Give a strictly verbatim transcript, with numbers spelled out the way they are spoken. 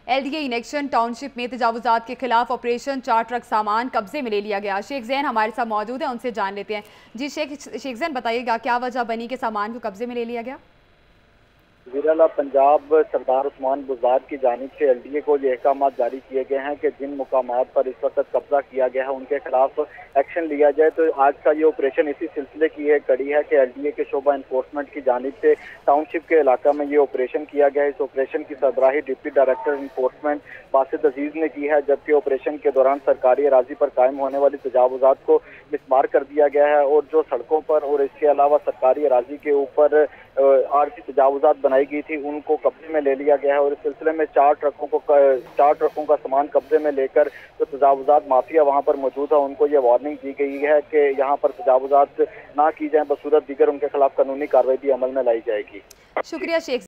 LDA inaction township में तजावुजात के खिलाफ ऑपरेशन चार ट्रक सामान कब्जे में ले लिया गया। शेख जैन हमारे साथ मौजूद है, उनसे जान लेते हैं। जी शेख शेख जैन बताइएगा, क्या वजह बनी कि सामान को कब्जे में ले लिया गया? वज़ीर-ए-आला पंजाब सरदार उस्मान बुज़दार की जानिब से एलडीए को ये अहकाम जारी किए गए हैं कि जिन मुकामात पर इस वक्त कब्जा किया गया है उनके खिलाफ एक्शन लिया जाए। तो आज का ये ऑपरेशन इसी सिलसिले की एक कड़ी है कि एलडीए के शोबा इन्फोर्समेंट की जानिब से टाउनशिप के इलाका में ये ऑपरेशन किया गया है। इस ऑपरेशन की सरबराही deputy director enforcement Basit Aziz ने की है, जबकि ऑपरेशन के दौरान सरकारी अराजी पर कायम होने वाली तजावुजात को मिसमार कर दिया गया है और जो सड़कों पर और इसके अलावा सरकारी अराजी के ऊपर आरसी तजावुजात बनाई गई थी उनको कब्जे में ले लिया गया है। और इस सिलसिले में चार ट्रकों को चार ट्रकों का सामान कब्जे में लेकर जो तजावुजात माफिया वहां पर मौजूद है उनको ये वार्निंग दी गई है कि यहाँ पर तजावुजात ना की जाए, बसूरत दीगर उनके खिलाफ कानूनी कार्रवाई भी अमल में लाई जाएगी। शुक्रिया शेख।